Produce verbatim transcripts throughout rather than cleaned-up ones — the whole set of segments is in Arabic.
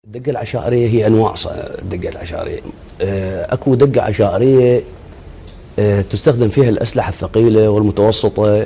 الدقة العشائرية هي أنواع. الدقة العشائرية أكو دقة عشائرية تستخدم فيها الأسلحة الثقيلة والمتوسطة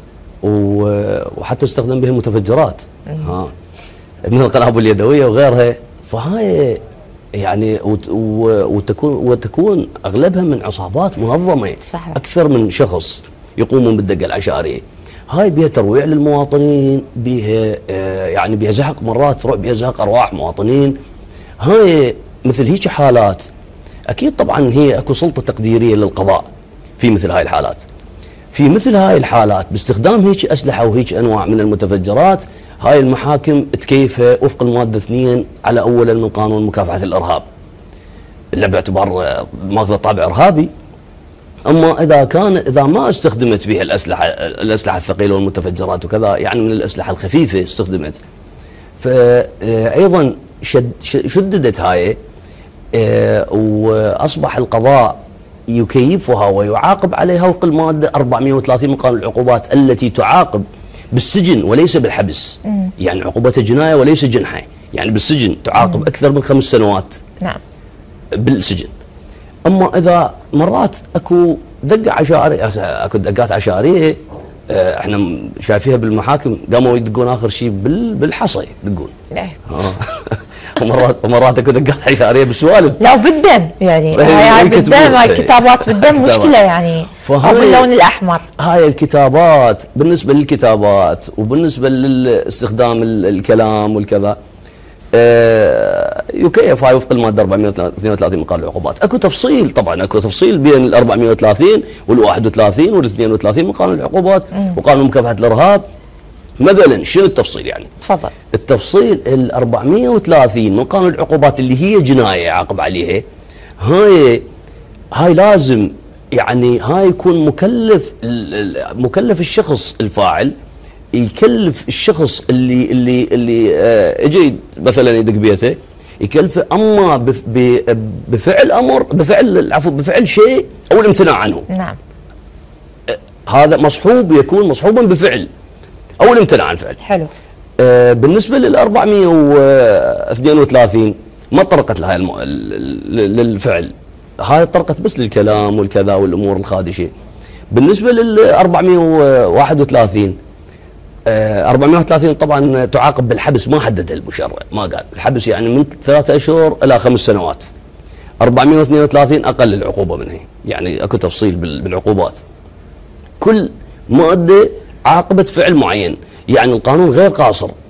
وحتى تستخدم بها المتفجرات، ها مثل القنابل اليدوية وغيرها. فهاي يعني وتكون وتكون أغلبها من عصابات منظمة، صحيح. أكثر من شخص يقومون بالدقة العشائرية. هاي بها ترويع للمواطنين، بها يعني بها زهق، مرات تروح بها زهق أرواح مواطنين. هاي مثل هيك حالات أكيد طبعا هي أكو سلطة تقديرية للقضاء في مثل هاي الحالات. في مثل هاي الحالات باستخدام هيك أسلحة وهيك أنواع من المتفجرات، هاي المحاكم تكيفها وفق المادة اثنين على أولا من قانون مكافحة الإرهاب، اللي باعتبار ماخذ طابع إرهابي. اما اذا كان اذا ما استخدمت بها الاسلحه الاسلحه الثقيله والمتفجرات وكذا، يعني من الاسلحه الخفيفه استخدمت، فايضا شد شددت هاي، واصبح القضاء يكيفها ويعاقب عليها وفق الماده أربعمئة وثلاثين من قانون العقوبات، التي تعاقب بالسجن وليس بالحبس. مم. يعني عقوبتها جنايه وليس جنحه، يعني بالسجن تعاقب مم. اكثر من خمس سنوات. نعم. بالسجن. اما اذا مرات اكو دقه عشائريه، اكو دقات عشائريه احنا شايفيها بالمحاكم، قاموا يدقون اخر شيء بالحصى يدقون. ايه ومرات ومرات اكو دقات عشائريه بالسوالف. لا وبالدم، يعني هاي بالدم، هاي الكتابات بالدم مشكله يعني، او باللون الاحمر. هاي الكتابات بالنسبه للكتابات وبالنسبه لاستخدام الكلام والكذا آه يكيف هاي وفق الماده أربعمئة واثنين وثلاثين من قانون العقوبات. اكو تفصيل طبعا، اكو تفصيل بين ال أربعمئة وثلاثين وال واحد وثلاثين وال اثنين وثلاثين من قانون العقوبات وقانون مكافحه الارهاب. مثلا شنو التفصيل يعني؟ تفضل. التفصيل ال أربعمئة وثلاثين من قانون العقوبات اللي هي جنايه يعاقب عليها، هاي هاي لازم يعني هاي يكون مكلف مكلف الشخص الفاعل، يكلف الشخص اللي اللي اللي آه اجى مثلا يدق بيته، يكلفه اما بفعل امر بفعل العفو بفعل شيء او الامتناع عنه. نعم. آه هذا مصحوب، يكون مصحوبا بفعل او الامتناع عن فعل. حلو. آه بالنسبه لل أربعمئة واثنين وثلاثين ما طرقت لها الم... للفعل، هاي طرقت بس للكلام والكذا والامور الخادشه. بالنسبه لل أربعمئة وواحد وثلاثين أربعمئة وثلاثين طبعا تعاقب بالحبس، ما حدد المشرع، ما قال الحبس يعني من ثلاثة اشهر الى خمس سنوات. أربعمئة واثنين وثلاثين اقل العقوبه منها، يعني اكو تفصيل بالعقوبات. كل ماده عاقبت فعل معين، يعني القانون غير قاصر.